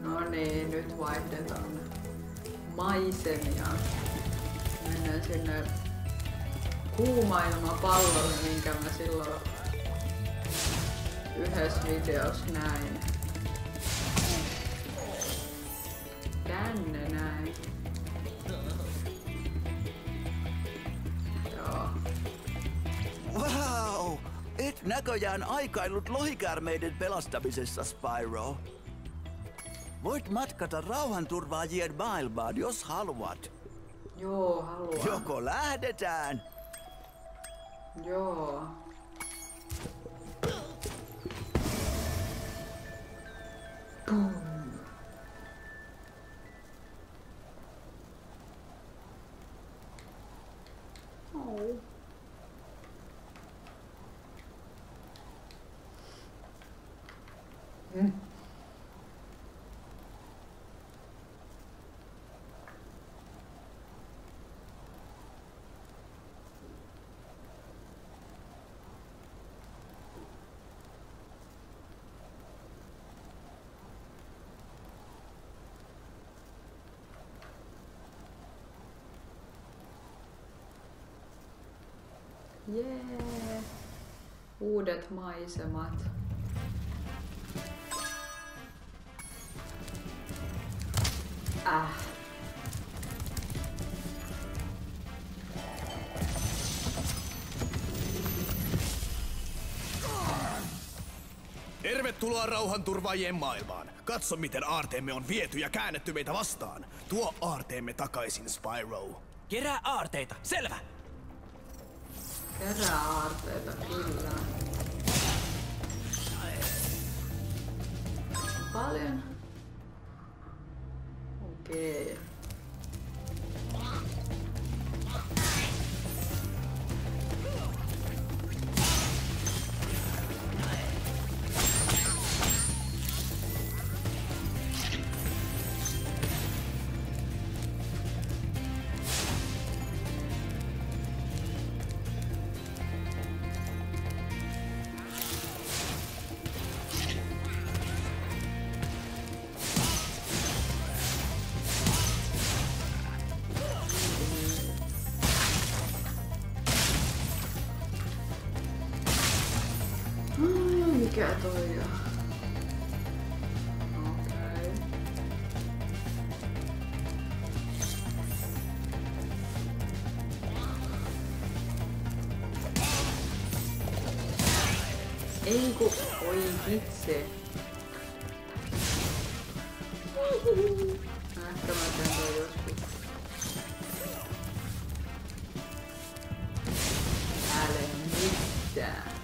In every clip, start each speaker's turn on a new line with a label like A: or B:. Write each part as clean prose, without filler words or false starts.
A: No niin, nyt vaihdetaan maisemia. Mennään sinne kuumailmapallolle, minkä mä silloin yhdessä videossa näin. Tänne näin. Joo.
B: Wow! Et näköjään aikailut lohikäärmeiden pelastamisessa, Spyro. Voit matkata rauhanturvaajien maailmaan, jos haluat.
A: Joo, haluan.
B: Joko lähdetään?
A: Joo. Boom. Oh. Jee! Uudet maisemat.
C: Tervetuloa rauhanturvaajien maailmaan. Katso, miten aarteemme on viety ja käännetty meitä vastaan. Tuo aarteemme takaisin, Spyro.
D: Kerää aarteita, selvä!
A: Kerää aarteita, kyllä. Paljon. Okei. Mikä toi on? Okei. Ei ku... Oi vitsi. Ehkä mä teen toi joskus. Älä mitään.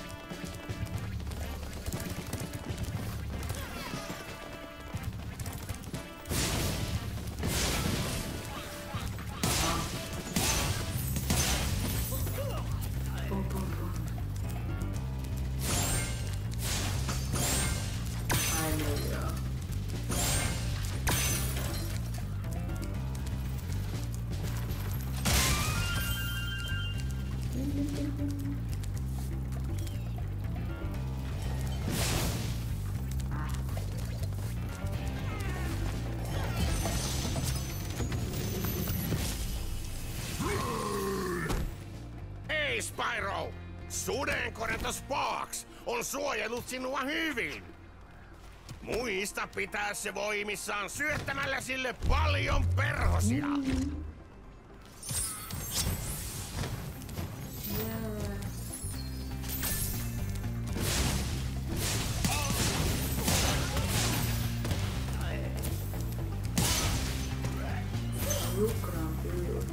E: Hei Spyro! Sudenkorjata Sparks on suojellut sinua hyvin. Muista pitää se voimissaan syöttämällä sille paljon perhosia.
A: Jukran pyydut.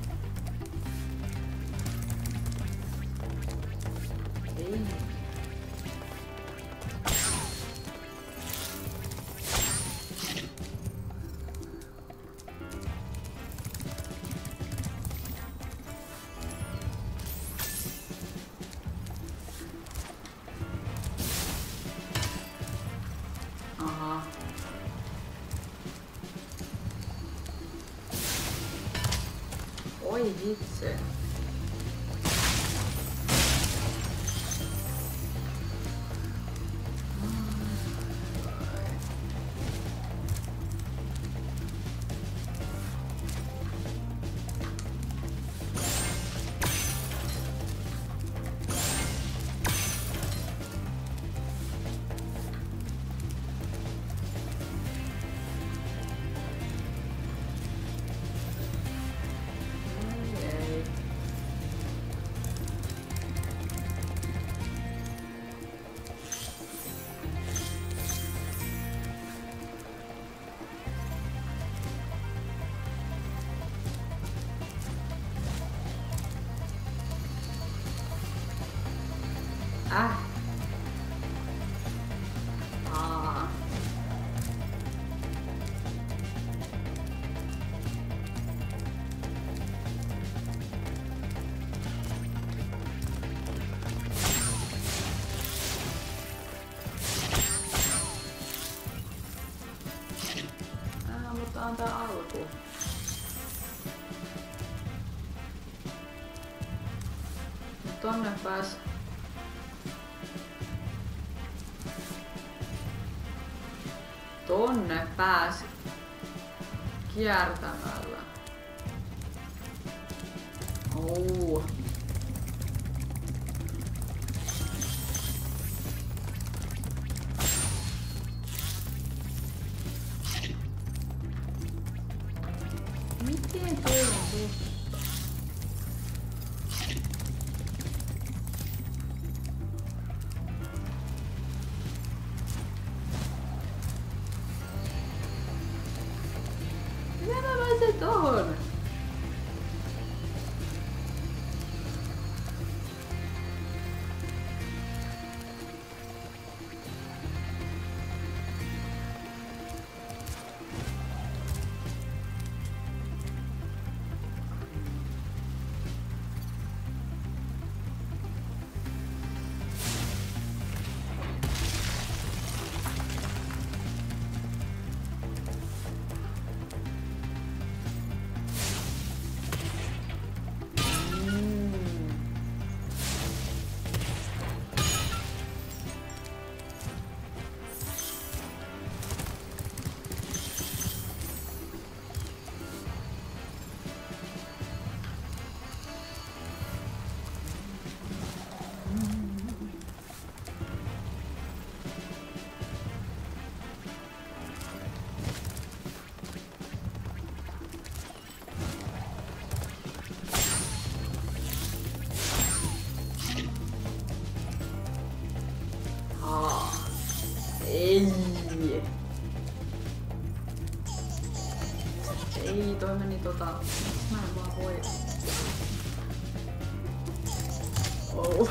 A: Ei. Aha. Oi vitsi. Aa. Mutta on tää alku. Tonne pääs. Tonne pääs kiertämällä. Oh. Miten tuo on tossa? Miten mä pääsen tohon? Ei. Ei, toi meni mä en vaan voi. Oh.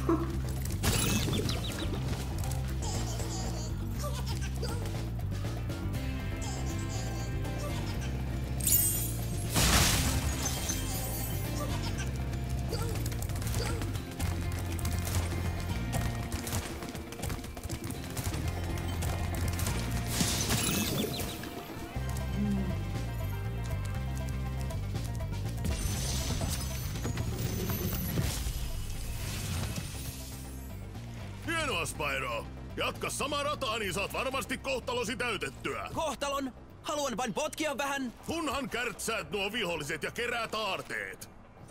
F: Hienoa, Spyro! Jatka samaa rataa, niin saat varmasti kohtalosi täytettyä.
D: Kohtalon? Haluan vain potkia vähän.
F: Kunhan kärtsäät nuo viholliset ja keräät aarteet.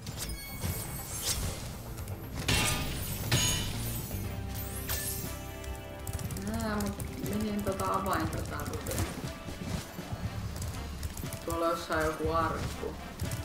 A: Mihin avainta tarvitsee? Tuolla on jossain joku arkku.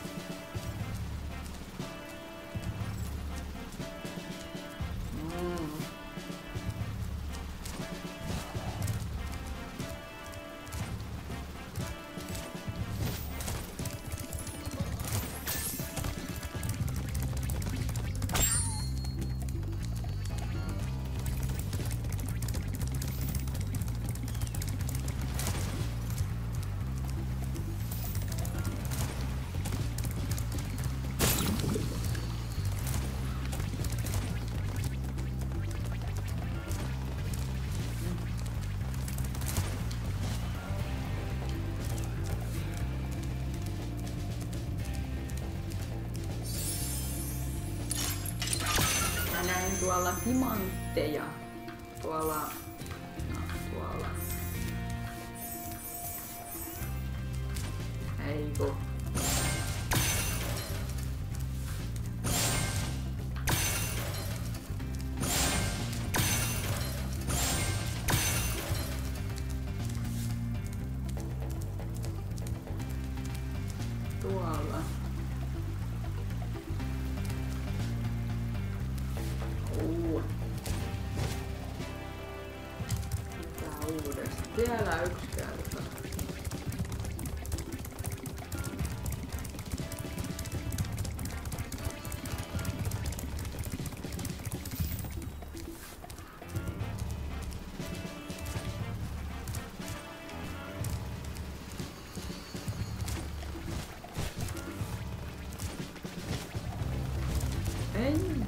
A: Näin tuolla timantteja. Tuolla. Eiku. Tuolla. Tää uudestaan. Vielä yksi kerta.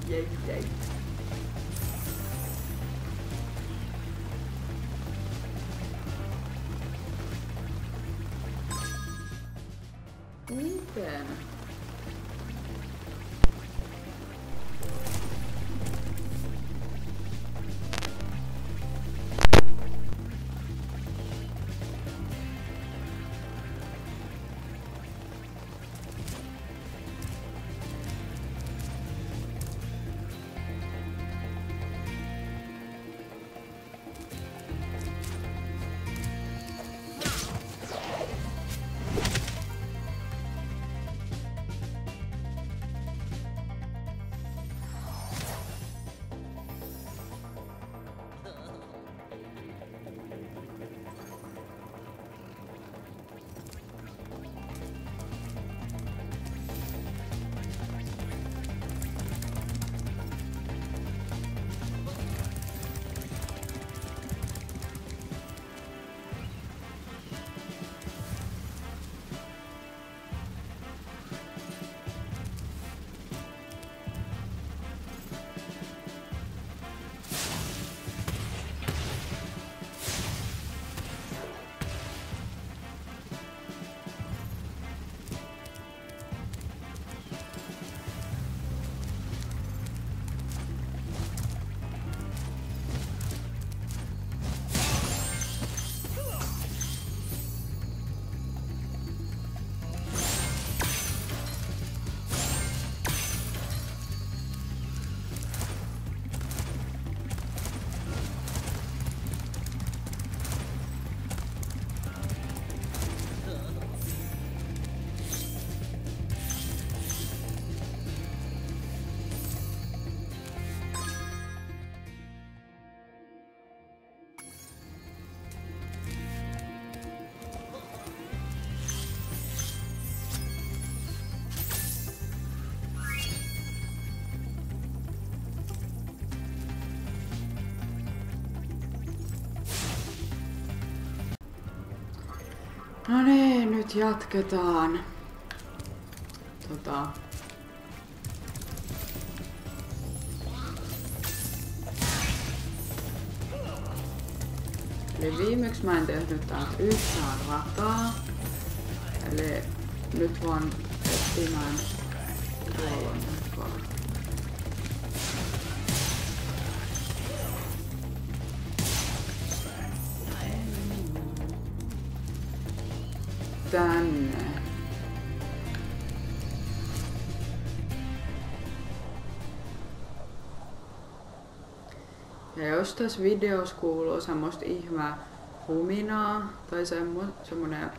A: Jei. Miten? No niin, nyt jatketaan. Eli viimeksi mä en tehnyt täältä yhtään rataa. Eli nyt vaan etsimään kuolonnekoa. Tänne. Ja jos tässä videossa kuuluu semmoista ihmeä huminaa tai semmonen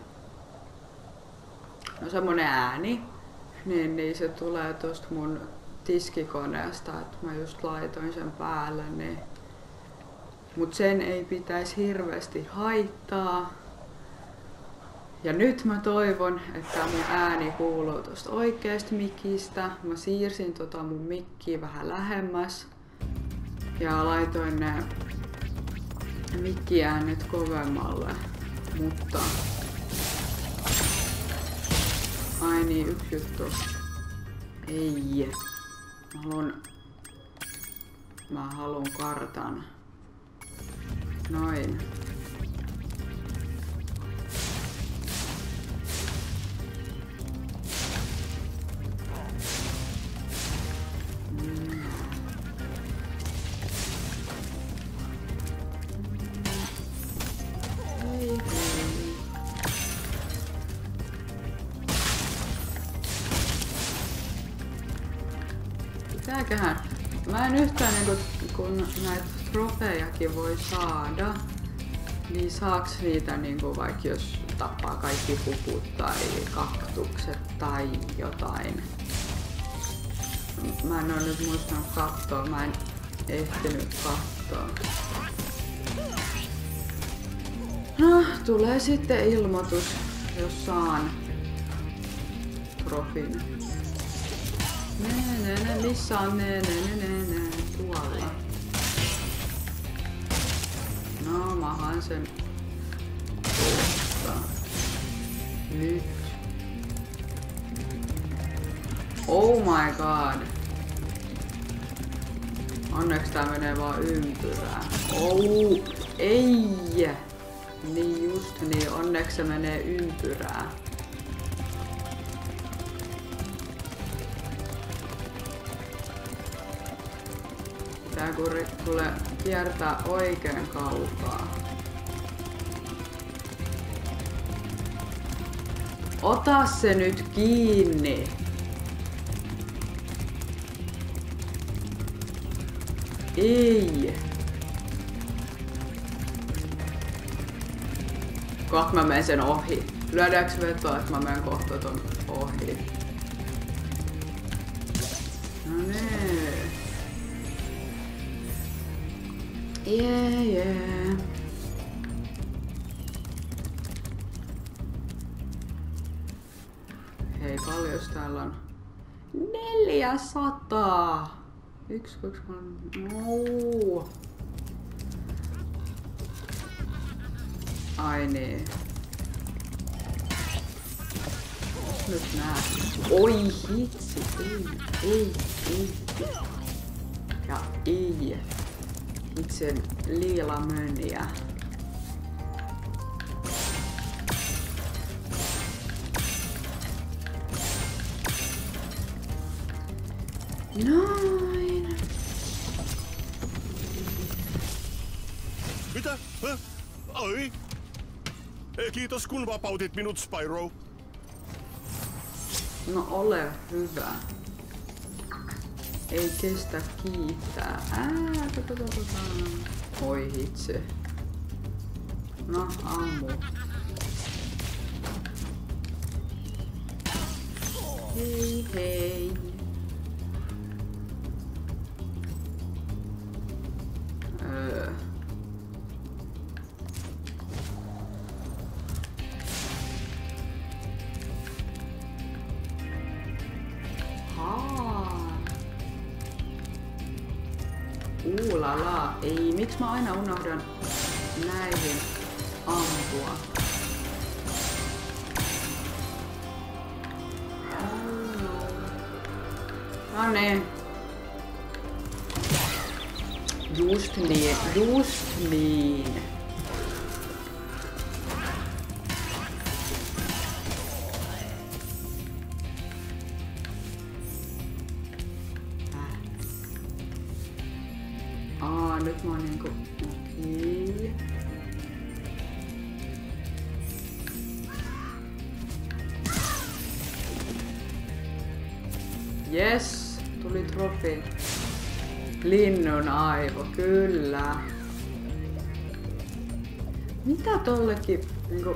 A: ääni, niin se tulee tosta mun tiskikoneesta, että mä just laitoin sen päälle, niin. Mut sen ei pitäisi hirveästi haittaa. Ja nyt mä toivon, että mun ääni kuuluu tosta oikeasta mikistä. Mä siirsin mun mikkiä vähän lähemmäs. Ja laitoin ne mikkiäänet kovemmalle. Mutta ai niin, yksi juttu. Ei. Mä haluun kartan. Noin. Pitääköhän? Mä en yhtään kun näitä trofejakin voi saada, niin saaks niitä vaikka jos tappaa kaikki puput tai kaktukset tai jotain? Mä en oo nyt muistanut kattoo, mä en ehtinyt kattoo. No, tulee sitten ilmoitus, jos saan trofin. Missä on tuolla. No, mä haan sen tuosta. Nyt. Oh my god. Onneksi tää menee vaan ympyrään. Oh, ei! Niin just niin, onneksi se menee ympyrään. Tää kun tulee kiertää oikein kaukaa. Ota se nyt kiinni! Ei! Kohta mä menen sen ohi. Lyödäänkö vetoa, että mä menen kohta ton ohi? No niin. Yeah. Hei, paljon täällä on? 400! 1, 2, 3... No. Ai niin. Nyt näet. Oi hitsi, ei. Ja ei. Itse liila möniä. Noin.
F: Mitä? Ai? Kiitos kun vapautit minut, Spyro.
A: No ole hyvä. Ei kestä kiittää. Oi hitsi. No ammu. Hei. Lala. Ei, miksi mä aina unohdan näihin ampua? No niin. Just niin. Nyt mä oon niinku... Okei. Yes, tuli trofi. Linnun aivo, kyllä. Mitä tollekin niinku...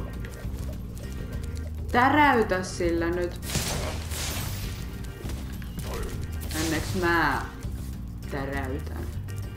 A: Täräytä sillä nyt. Enneks mä täräytän.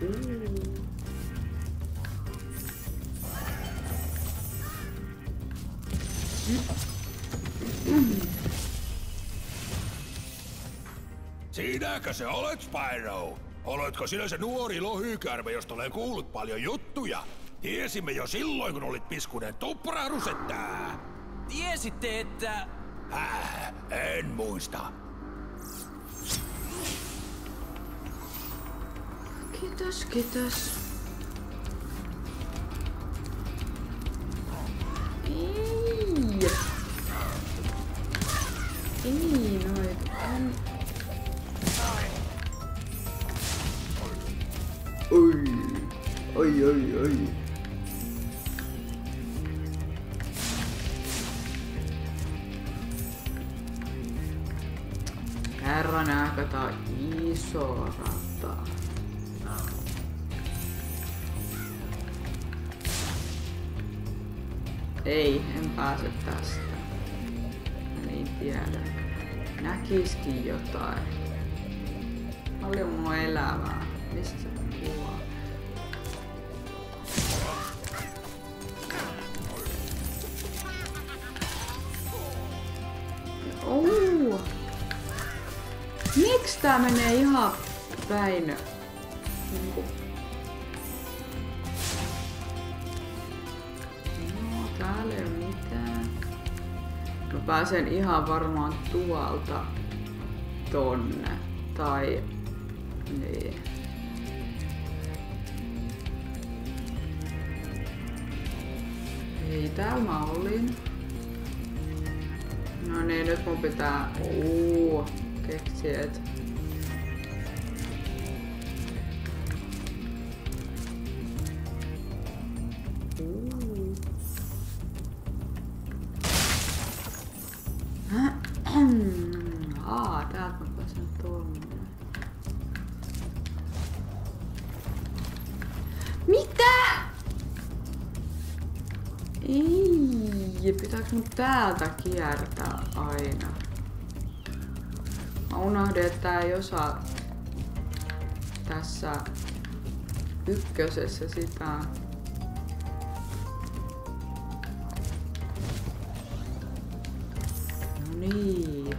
F: Siinäkö se olet, Spyro? Oletko sinä se nuori lohykäärme, josta olen kuullut paljon juttuja? Tiesimme jo silloin, kun olit piskunen tuprahdus, että...
D: Tiesitte, että...
F: En muista.
A: Kiitos. Ei noit. Oi. Herran aika, tää on iso rata. Ei, en pääse tästä. Niin tiedä. Näkiskin jotain. Paljon mulla on elämää. Mistä se kuva? Miksi tää menee ihan päin? No, täällä ei oo mitään. Mä pääsen ihan varmaan tuolta tonne. Tai... Niin. Ei, täällä mä olin. No niin, nyt mun pitää keksiä, et... Täältä mä pääsen tonne. Mitä? Ei, pitääks mun täältä kiertää aina? Mä unohdin, että tää ei osaa tässä ykkösessä sitä. No niin.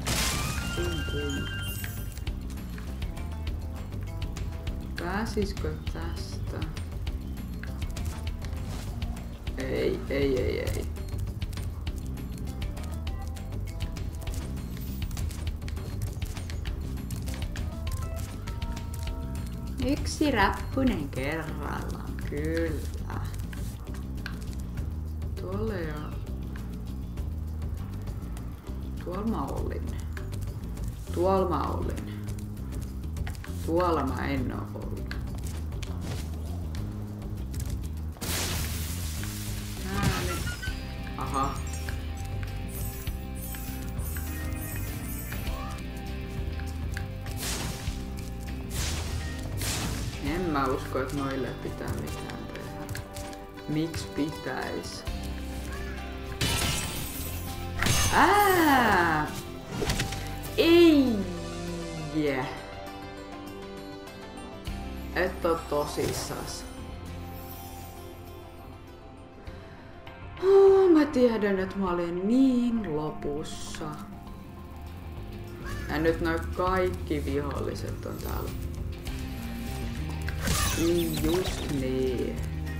A: Pääsiskö tästä? Ei. Yksi rappunen kerrallaan, kyllä. Tuolla mä olin. Tuolla mä en oo ollut. Aha. En mä usko, että noille pitää mitään tehdä. Miksi pitäis? Ei! Et oo tosissas. Mä tiedän, että mä olin niin lopussa. Ja nyt noi kaikki viholliset on täällä. Just niin.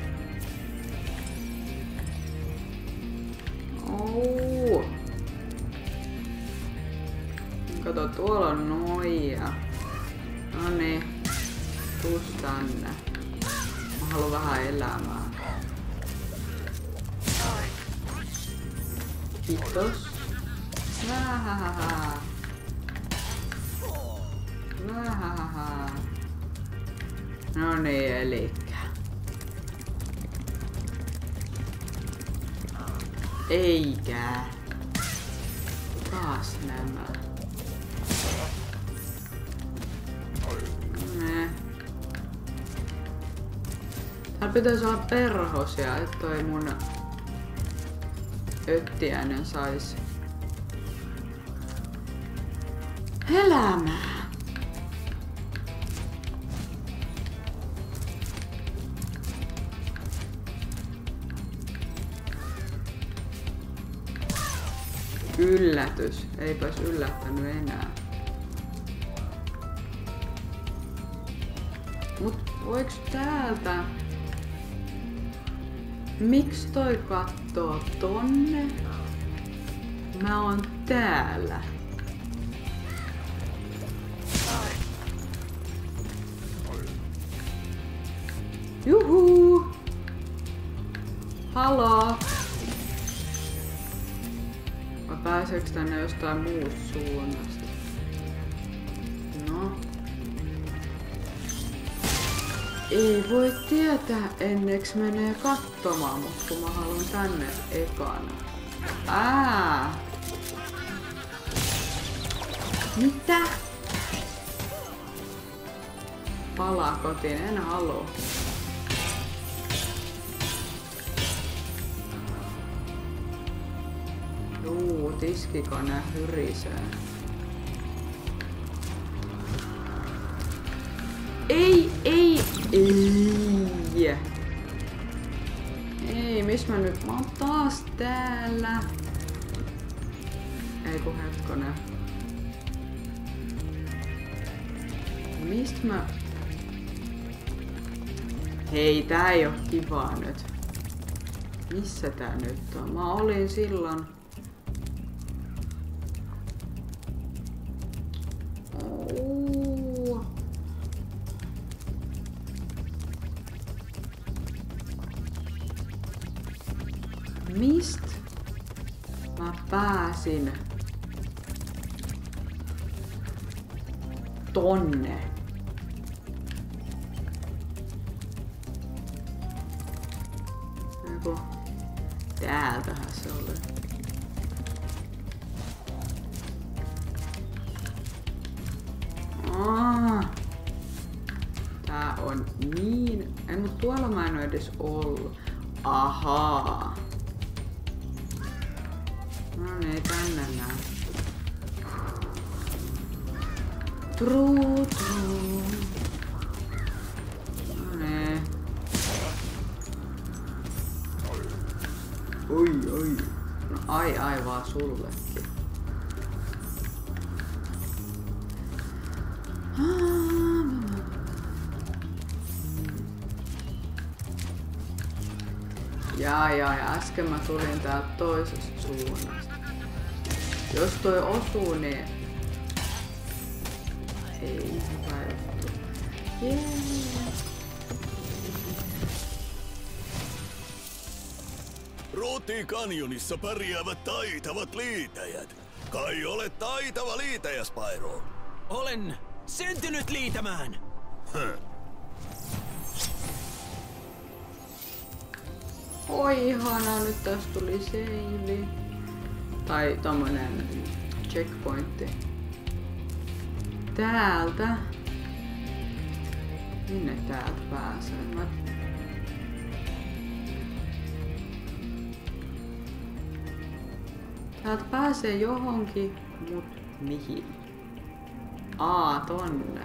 A: Kato, tuolla on noja. Noniin. Tuus tänne. Mä haluan vähän elämää. Kiitos. Vähähähä. Noniin, elikkä. Eikä. Taas nämä. Täällä pitäisi olla perhosia, että toi mun öttiäinen sais elämää. Yllätys. Eipäs yllättänyt enää. Mut voiks täältä? Miks toi kattoo tonne? Mä oon täällä. Juhuu! Haloo! Vai pääseekö tänne jostain muusta suunnasta? No. Ei voi tietää enneks menee katsomaan, mutta kun mä haluan tänne ekana. Mitä? Palaa kotiin, en halua. Juu, tiskikone hyrisee. Ei! Ei, missä mä nyt? Mä oon taas täällä. Ei kun hetkonen. Mistä mä... Hei, tää ei oo kivaa nyt. Missä tää nyt on? Mä olin silloin... Mist mä pääsin tonne? Eiku, täältähän se oli. Tää on niin... En, mut tuolla mä en oo edes ollut. Ahaa. No niin, tänne nää. True. No niin. Oi. No ai vaan sullekin. Ja äsken mä tulin täältä toisesta suunnasta. Jos toi osuu, niin... Ei hyvä juttu. Yeah.
F: Roti Canyonissa pärjäävät taitavat liitäjät. Kai olet taitava liitäjä, Spyro.
D: Olen syntynyt liitämään.
A: Oi ihanaa, nyt tästä tuli save. Tai tommonen checkpointti. Täältä. Minne täältä pääsee? Täältä pääsee johonkin, mut mihin? Tonne.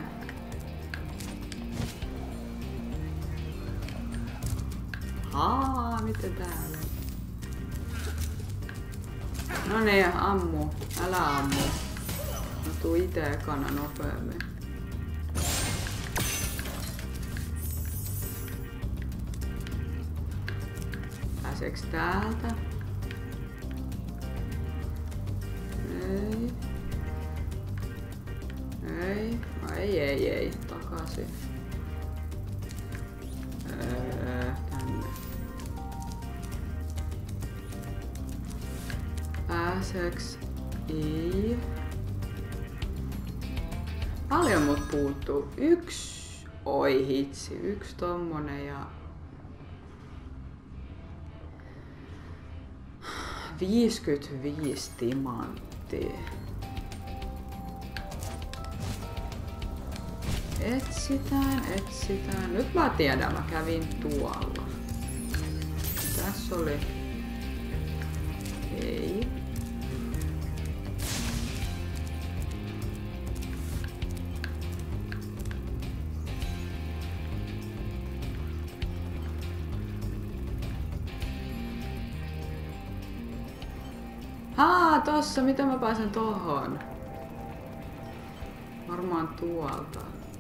A: Miten täällä? No niin, ammu. Älä ammu. Mä tuun ite ekana nopeammin. Pääseeks täältä? Ei. Takaisin. Tänne. Pääseks? Ei. Paljon mut puuttuu. Oi hitsi. Yksi tommonen ja... 55 timanttia. Etsitään. Nyt mä tiedän, mä kävin tuolla. Tässä oli... Ei. Tossa, miten mä pääsen tohon? Varmaan tuolta.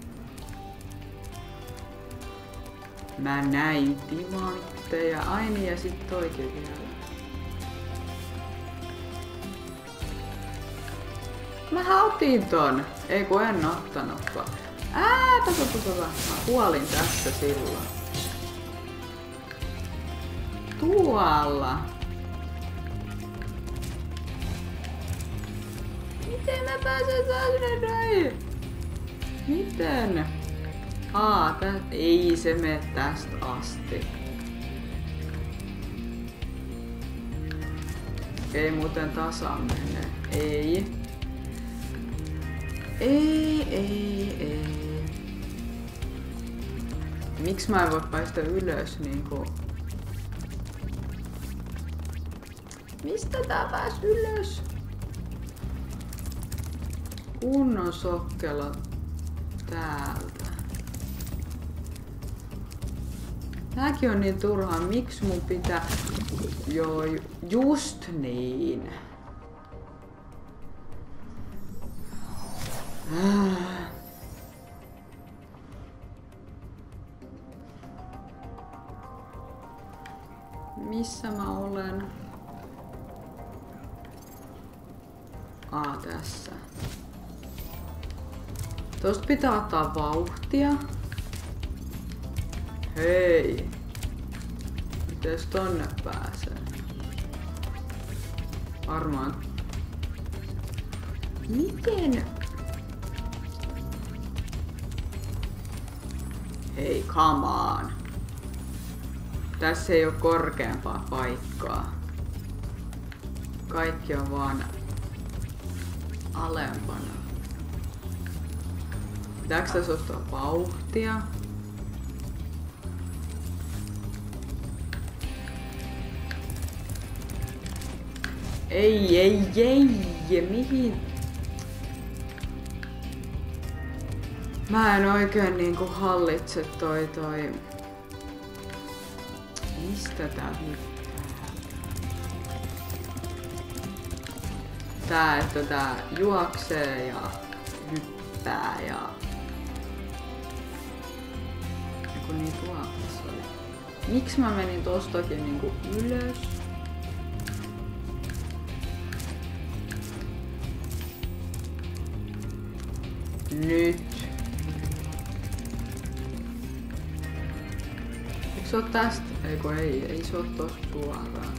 A: Mä näin timantteja. Ai niin, ja sit toikin vielä. Mä otin ton. Ei kun en ottanutkaan. Mä kuolin tässä silloin. Tuolla. Miten mä pääsen tänne näin? Miten? Ei se mene tästä asti. Ei muuten tasan mene. Ei. Miksi mä en voi päästä ylös niinku? Mistä tää pääs ylös? Kunnon sokkela täältä. Tääkin on niin turhaa. Miksi mun pitää... Joo, just niin. Missä mä olen? Tässä. Tosta pitää ottaa vauhtia. Hei. Mites tonne pääsee? Varmaan. Miten? Hei, come on. Tässä ei oo korkeampaa paikkaa. Kaikki on vaan alempana. Pitääkö tässä ottaa vauhtia? Ei, mihin? Mä en oikein niinku hallitse toi. Mistä tää hyppää? Tää, että tää juoksee ja hyppää ja... Joku niin tuokas oli. Miksi mä menin tostakin niinku ylös? Nyt. Eikö se oo tästä? Ei se oo tosta suoraan.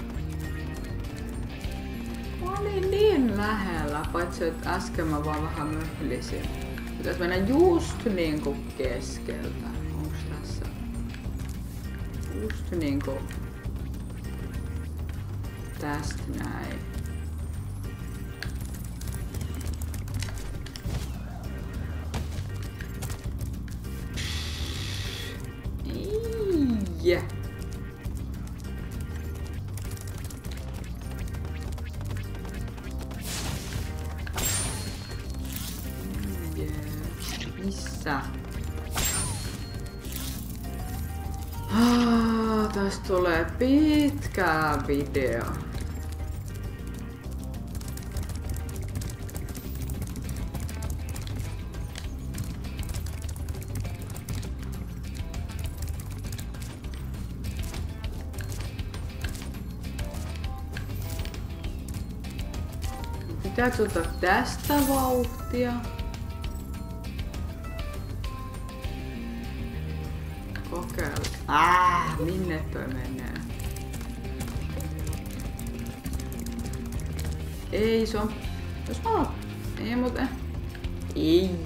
A: Mä olin niin lähellä, paitsi että äsken mä vaan vähän möhlisin. Pitäis mennä just niinku keskeltä. Onks tässä? Just niinku tästä näin. Yeah. Missä? Tästä tulee pitkä video. Pitääkö ottaa tästä vauhtia? Kokeilla. Minne toi menee? Ei, se on... Jos mä oon... Ei muuten... Ei.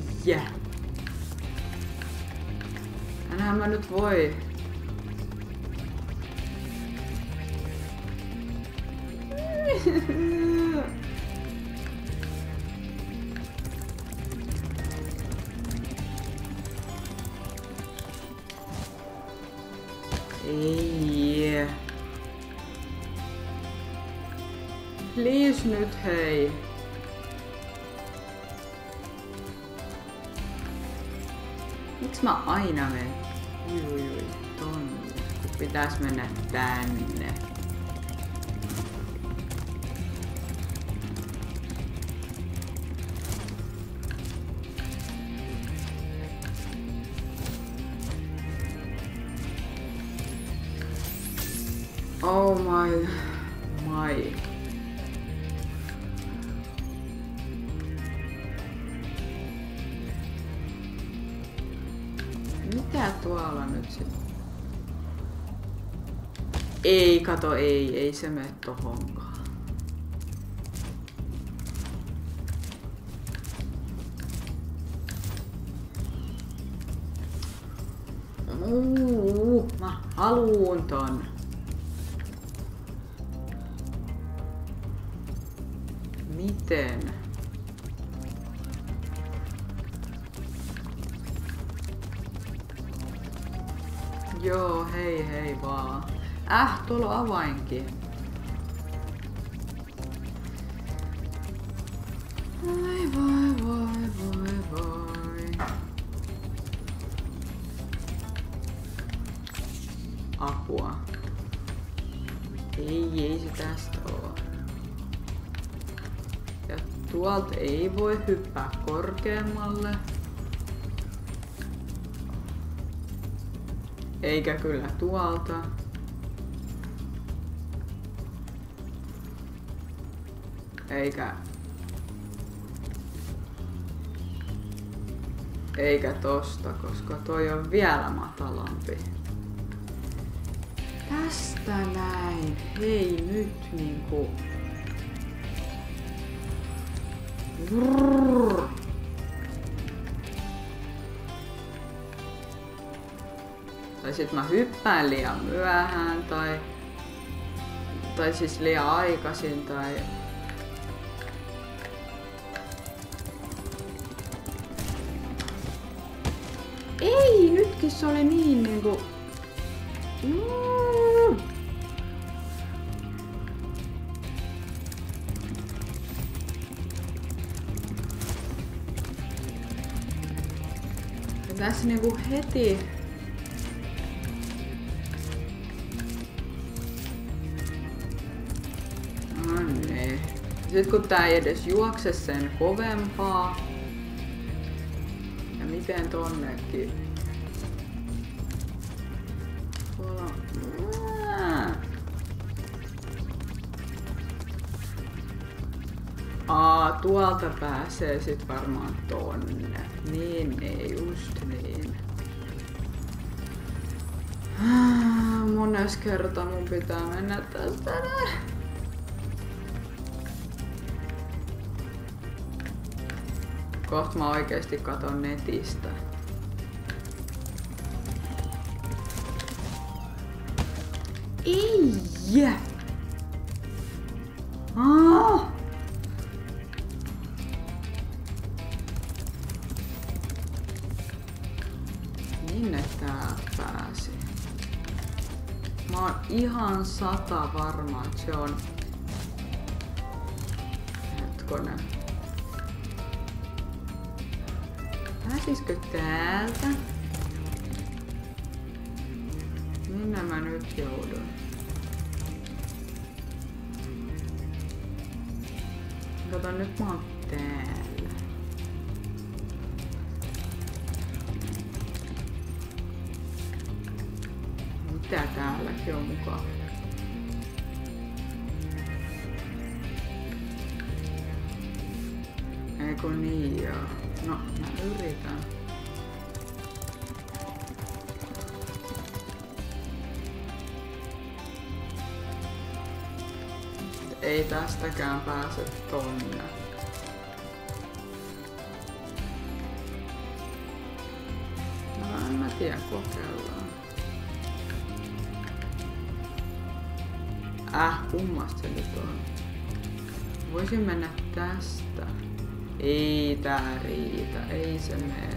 A: Enhän mä nyt voi... Ei. Please nyt hei. Miks mä aina menen? Jui, tonne. Pitäis mennä tänne. Oh my. Mitä tuolla nyt sitten? Ei, kato, ei se mene tohonkaan. Mä haluun ton. Miten? Joo, hei vaan. Tuolla on avainkin. Voi. Apua. Ei se tästä oo. Ja tuolta ei voi hyppää korkeammalle. Eikä kyllä tuolta. Eikä tosta, koska toi on vielä matalampi. Tästä näin. Hei nyt niinku. Brrr. Tai sit mä hyppään liian myöhään tai siis liian aikaisin tai... Ei, nytkin se oli niin niinku... Ja tässä niinku heti... No niin. Sitten kun tää ei edes juokse sen kovempaa. Ja miten tonnekin? Tuolla... Tuolta pääsee sit varmaan tonne. Niin, just niin. Mones kerta mun pitää mennä tästä. Kohta mä oikeesti katon netistä. Ei! Minne tää pääsi? Mä oon ihan 100 varma, että se on... Hetkonen. Pääsiskö täältä? Minne mä nyt joudun? Kato, nyt mä oon täällä. Mitä täälläkin on mukaan? Eikö niin joo? No, mä yritän. Ei tästäkään pääse tonne. No en mä tiedä, kokeillaan. Kummasta se nyt on? Voisin mennä tästä. Ei tää riitä, ei se mene.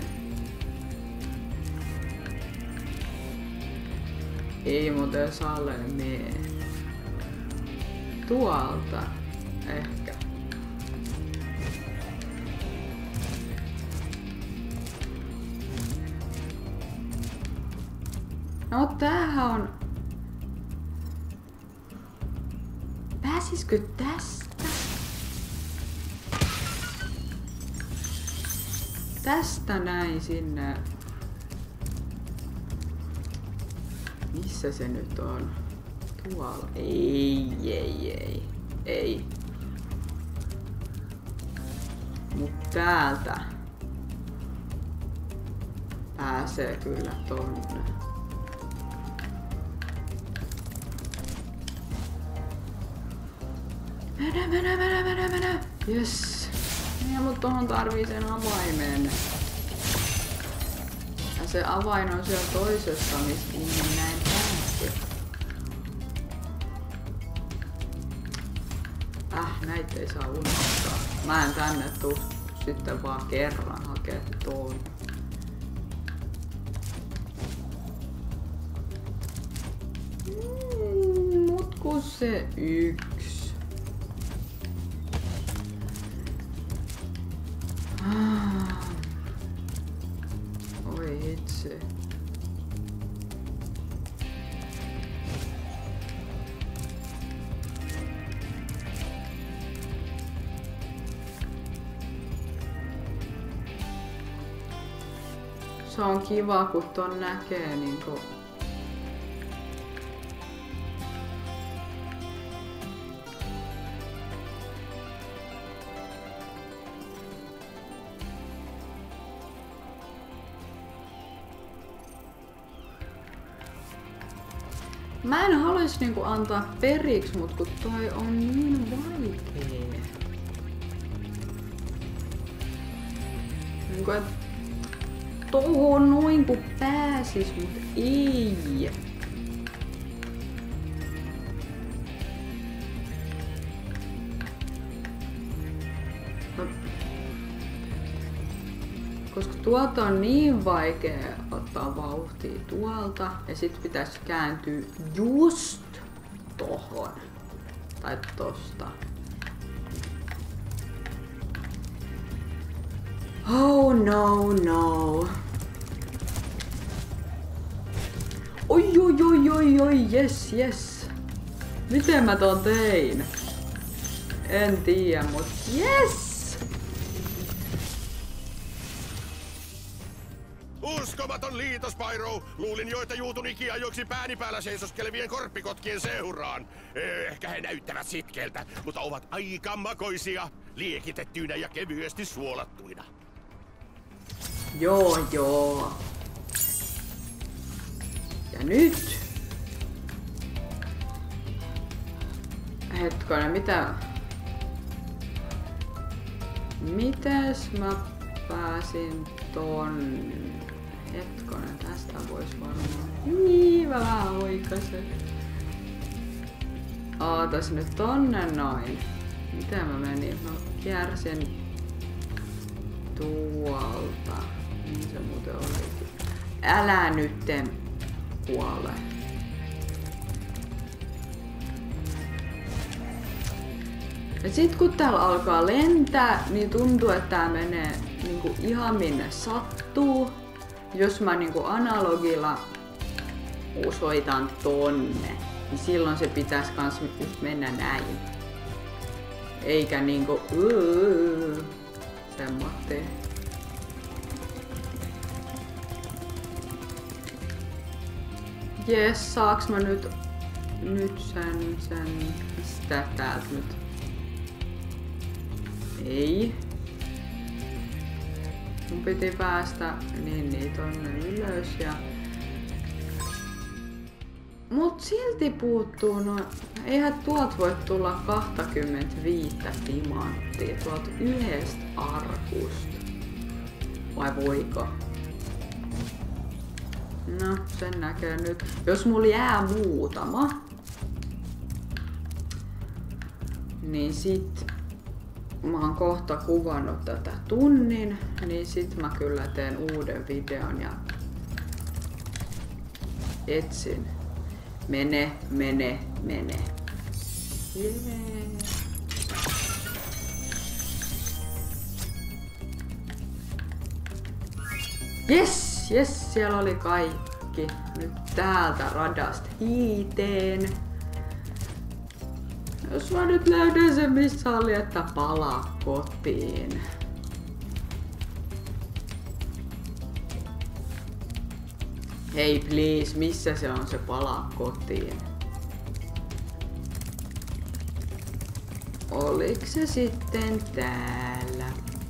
A: Ei muuten Salle mene. Tuolta ehkä. No tämähän on... Pääsiskö tästä? Tästä näin sinne. Missä se nyt on? Tuolla. Ei. Mut täältä pääsee kyllä tonne. Mene. Jes. Ja mut tohon tarvii sen avaimen. Ja se avain on siellä toisessa, mistä minne näin pääsee. Näitä ei saa unohtaa. Mä en tänne tuu sitten vaan kerran hakea tuon. Mut kun se yksi. Oi itse. Se on kiva, kun ton näkee niinku... Mä en haluais niinku antaa periksi, mut kun toi on niin vaikee. Niinku et tohon noin kun pääsis, mut ei. Koska tuolta on niin vaikea ottaa vauhtia tuolta ja sit pitäisi kääntyä just tohon. Tai tosta. Oh no no. Oi oi oi oi oi yes. Miten mä ton tein? En tiedä, mut yes!
E: Uskomaton liitos, Spyro! Luulin jo, että juutun ikiajoiksi pääni päällä seisoskelevien korppikotkien seuraan. Ehkä he näyttävät sitkeiltä, mutta ovat aika makoisia, liekitettyinä ja kevyesti suolattuina.
A: Joo. Ja nyt? Hetkonen, mitäs mä pääsin ton... Hetkonen, tästä vois varmaan... Niin, mä vähän oikasen. Ootas nyt tonne noin. Miten mä menin? Mä kiersin tuolta. Niin se muuten olikin. Älä nytten kuole. Ja sit kun täällä alkaa lentää, niin tuntuu, että tää menee niinku ihan minne sattuu. Jos mä niinku analogilla osoitan tonne, niin silloin se pitäis kans just mennä näin. Eikä niinku semmoinen. Jes, saaks mä nyt sen pistää täältä nyt? Ei. Mun piti päästä niin tonne ylös ja... Mut silti puuttuu eihän tuolta voi tulla 25 timanttia tuolta yhdestä arkusta. Vai voiko? No, sen näkee nyt. Jos mulla jää muutama, niin sit mä oon kohta kuvannut tätä tunnin, niin sit mä kyllä teen uuden videon ja etsin. Mene. Yeah. Yes, siellä oli kaikki. Nyt täältä radasta hiiteen. Jos mä nyt löydän sen, missä oli, että palaa kotiin. Hei please, missä se on se palaa kotiin? Oliko se sitten täällä?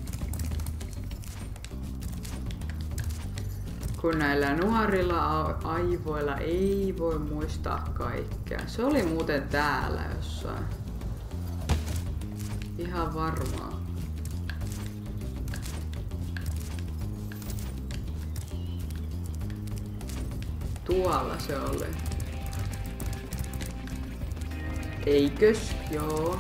A: Kun näillä nuorilla aivoilla ei voi muistaa kaikkea. Se oli muuten täällä jossain. Ihan varmaa. Tuolla se oli. Eikös? Joo.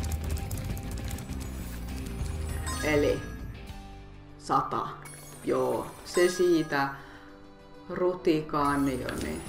A: Eli 100. Joo, se siitä Rutikanioni.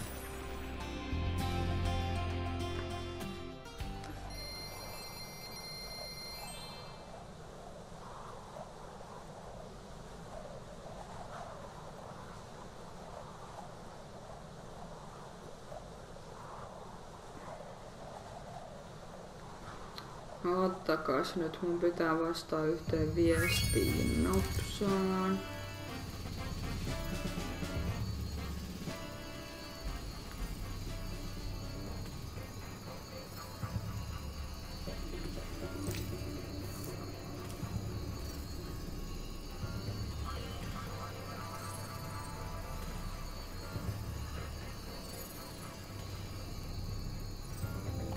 A: Ottakas nyt, mun pitää vastaa yhteen viestiin nopsaan.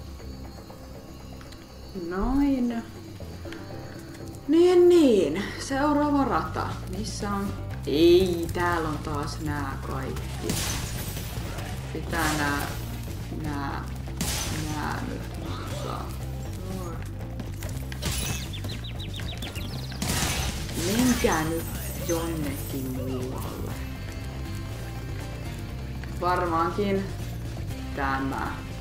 A: Noin. Niin. seuraava rata. Missä on? Ei, täällä on taas nää kaikki. Pitää nää nyt saa. Menkää nyt jonnekin muualle. Varmaankin tämä.